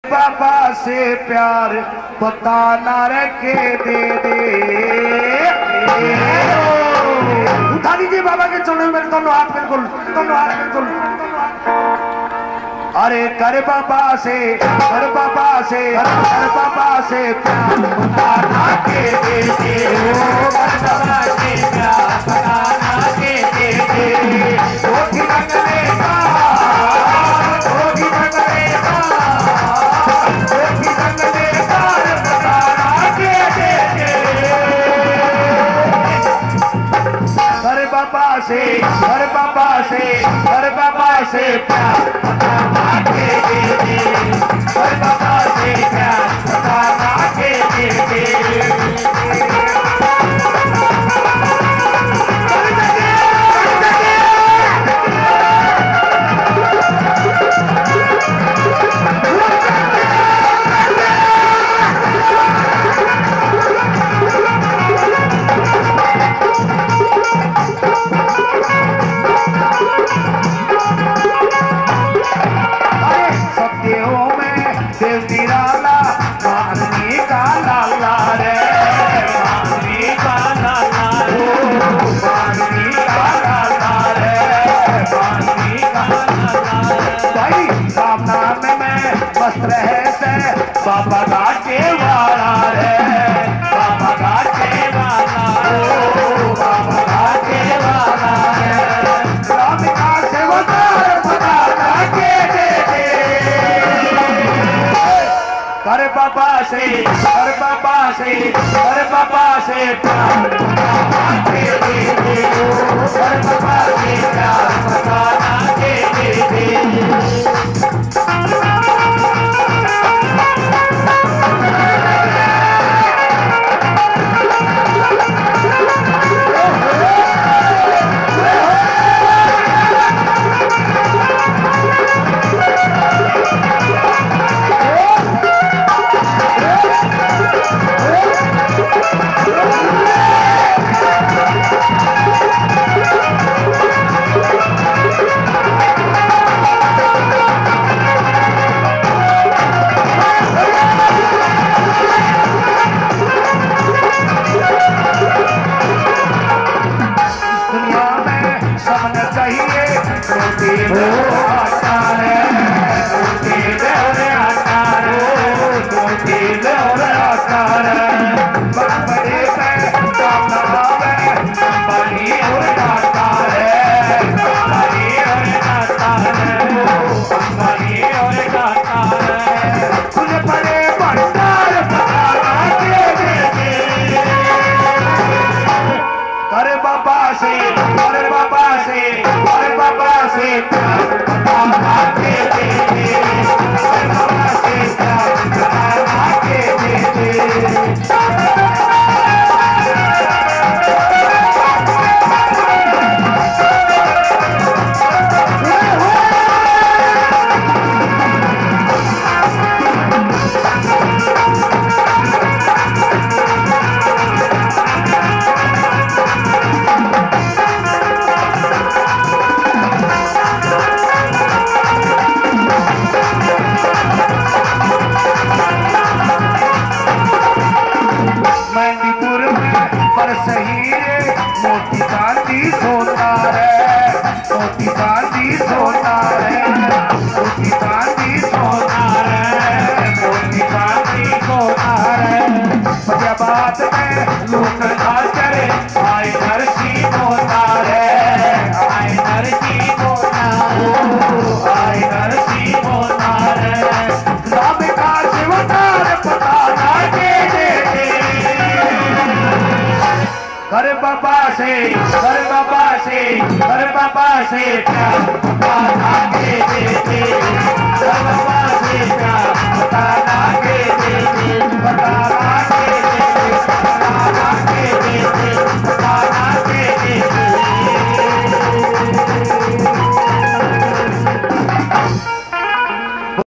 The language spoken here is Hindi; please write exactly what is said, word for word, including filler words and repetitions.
बाबा से प्यार पता ना रखे दे दे। उठा दीजिए बाबा के चरणों में दोनों हाथ बिल्कुल, दोनों हाथ बिल्कुल। अरे कर बाबा से, कर बाबा से, कर बाबा से प्यार पता ना के दे दे। कर बाबा से प्यार पता ना के दे दे। रोटी मंगले का, रोटी मंगले का, रोटी मंगले का पता ना के दे दे। कर बाबा से, कर बाबा से, कर बाबा से प्यार पता ना के दे दे। कर बाबा से प्यार पता ना के दे दे। बाबा घाटे वाला रे, बाबा घाटे वाला, ओ बाबा घाटे वाला रे। राम का सेवदार पता के दे दे। कर बाबा से, कर बाबा से, कर बाबा से प्यार पता के दे दे। कर बाबा से प्यार पता के दे दे। कर बाबा से, कर बाबा से, कर बाबा से प्यार पता के दे दे। कर बाबा से प्यार पता के दे दे।